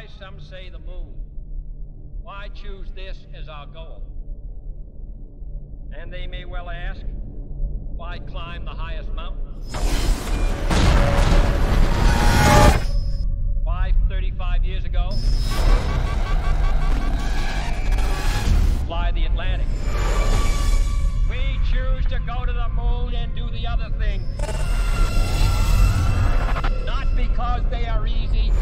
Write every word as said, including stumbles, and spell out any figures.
Why some say the moon? Why choose this as our goal? And they may well ask, why climb the highest mountain? Why, thirty-five years ago, fly the Atlantic? We choose to go to the moon and do the other things. Not because they are easy,